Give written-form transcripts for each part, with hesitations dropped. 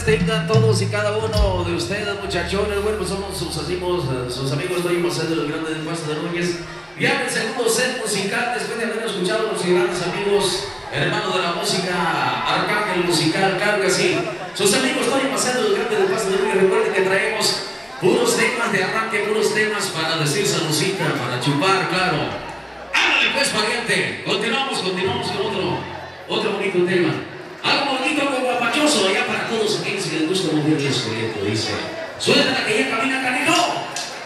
tengan todos y cada uno de ustedes, muchachones. Bueno, pues somos sus amigos, venimos a ser de los grandes del Paso de Núñez. Ya en el segundo set musical, después de haber escuchado a los grandes amigos, hermanos de la música, Arcángel Musical, claro que sí. Sus amigos Tony Macedo, los grandes del Paso de Núñez. Recuerden que traemos puros temas de arranque, puros temas para decir salucita, para chupar, claro. Ándale pues, pariente. Continuamos con otro bonito tema. Algo bonito con guapachoso, allá para todos aquellos que les gusta moverles corriente, dice. Suelta la que ya camina, canijo.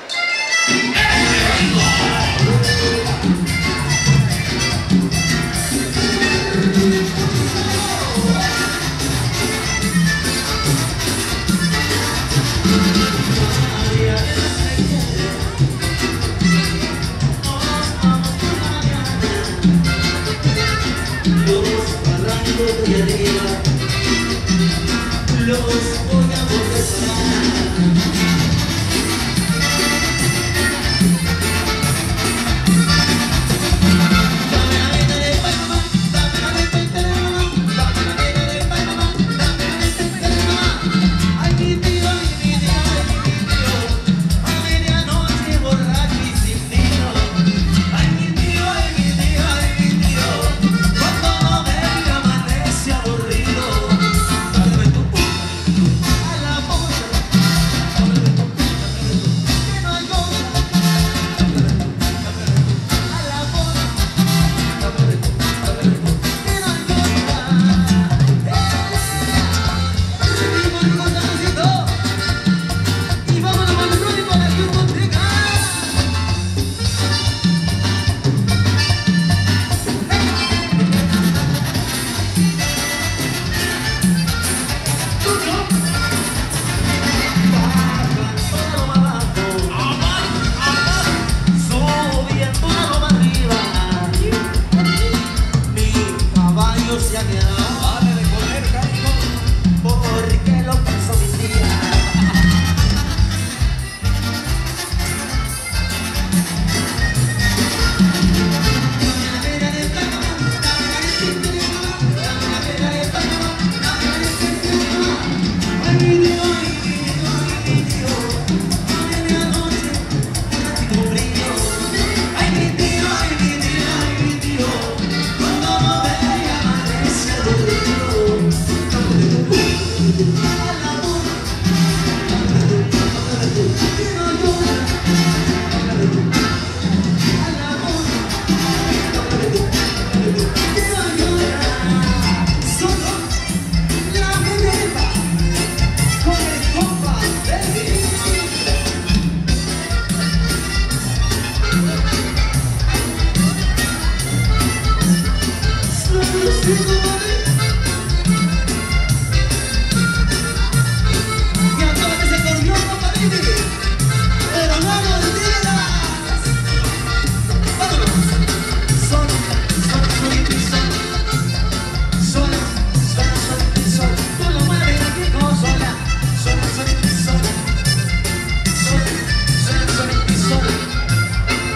De arriba, los voy a volver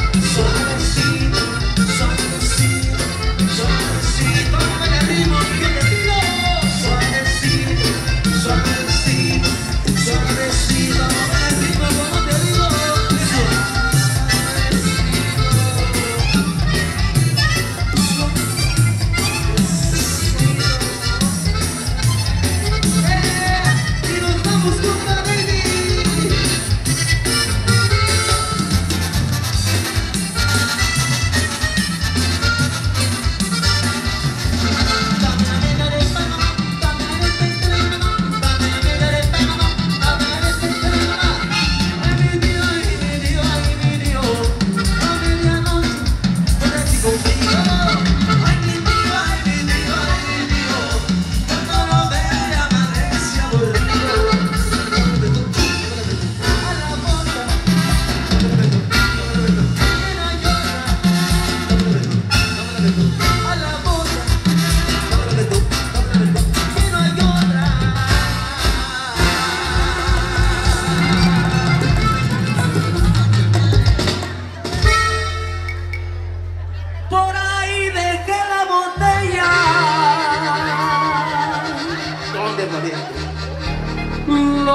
ritmo.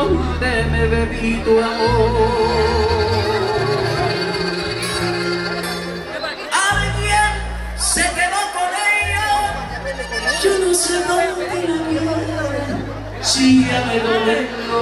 donde me bebí tu amor. Alguien se quedó con ella, yo no sé dónde la vi, si ya me lo vengo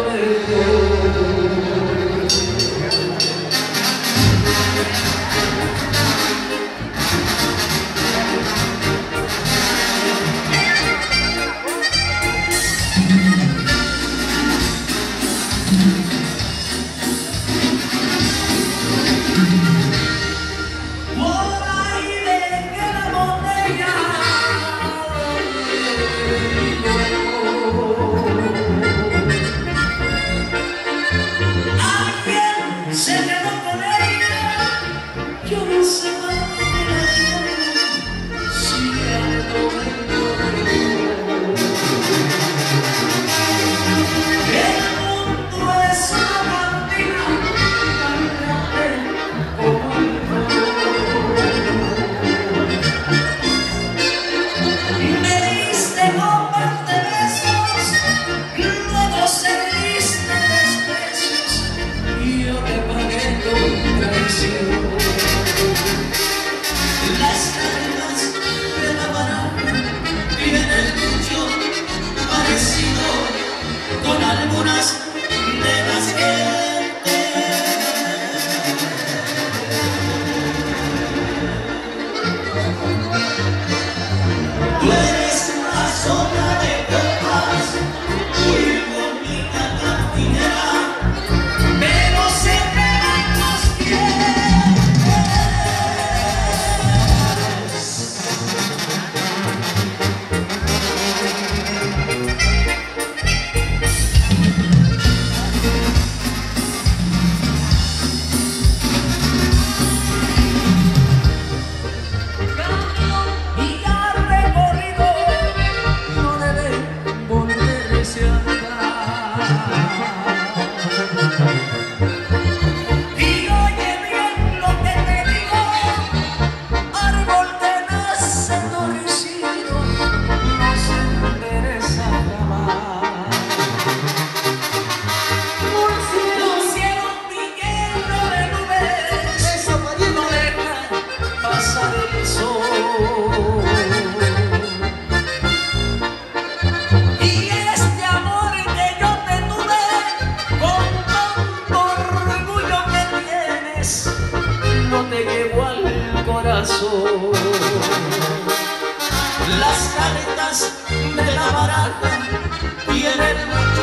las caretas de la baraja tienen mucho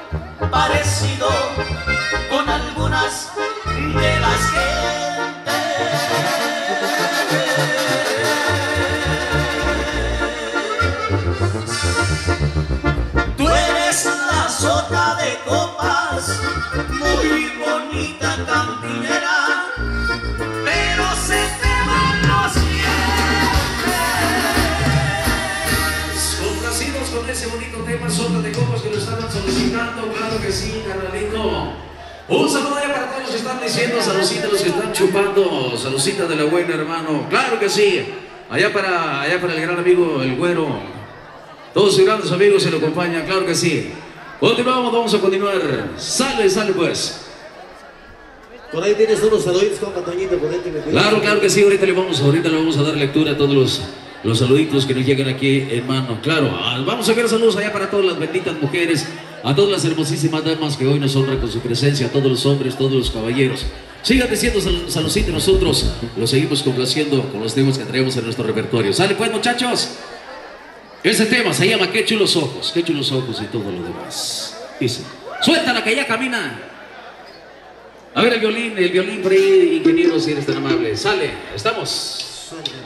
parecido con algunas de las gentes. Tú eres la sota de copas, muy bonita campinera, pero se te van los complacidos con ese bonito tema, sota de copas que lo estaban solicitando, claro que sí, carnalito. Un saludo allá para todos los que están diciendo, saludcita, los que están chupando, saludcita de la buena, hermano, claro que sí. Allá para el gran amigo, el güero, todos sus grandes amigos se lo acompañan, claro que sí. Continuamos, vamos a continuar. Sale, sale pues. Por ahí tienes unos saluditos, compa Toñito, por ahí te metí. Claro que sí, ahorita le vamos a dar lectura a todos los saluditos que nos llegan aquí, hermano. Claro, vamos a ver saludos allá para todas las benditas mujeres, a todas las hermosísimas damas que hoy nos honran con su presencia, a todos los hombres, todos los caballeros. Sigan diciendo saludcita, nosotros los seguimos complaciendo con los temas que traemos en nuestro repertorio. ¿Sale pues, muchachos? Ese tema se llama Qué chulos ojos y todo lo demás. Dice, suéltala que ya camina. A ver el violín por ahí, ingeniero, si eres tan amable. Sale, estamos.